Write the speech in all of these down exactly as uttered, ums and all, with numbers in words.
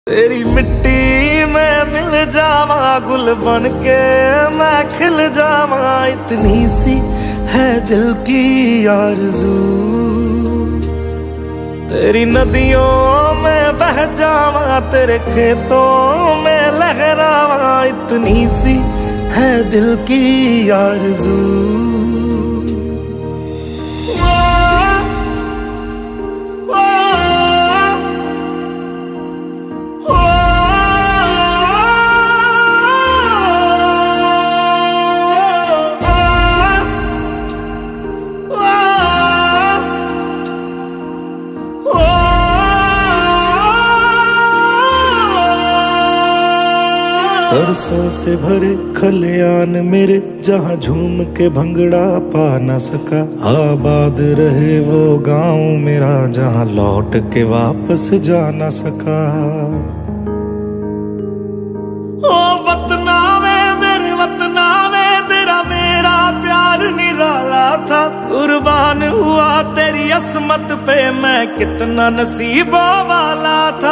तेरी मिट्टी में मिल जावा, गुल बन के मैं खिल जावा, इतनी सी है दिल की आरज़ू। तेरी नदियों में बह जावा, तेरे खेतों में लहरावा, इतनी सी है दिल की आरज़ू। सरसों से भरे खलियान मेरे, जहाँ झूम के भंगड़ा पा न सका, आबाद रहे वो गांव मेरा, जहाँ लौट के वापस जा न सका। ओ वतना में मेरे वतना में तेरा मेरा प्यार निराला था, कुर्बान हुआ तेरी अस्मत पे मैं कितना नसीबों वाला था।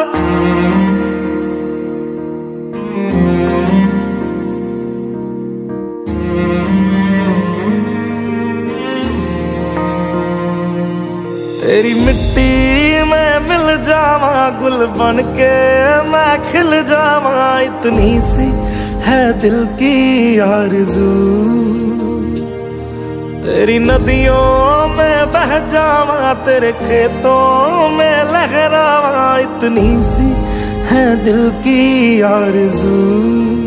तेरी मिट्टी में मिल जावा, गुल बन के मैं खिल जावा, इतनी सी है दिल की आरज़ू। तेरी नदियों में बह जावा, तेरे खेतों में लहरावा, इतनी सी है दिल की आरज़ू।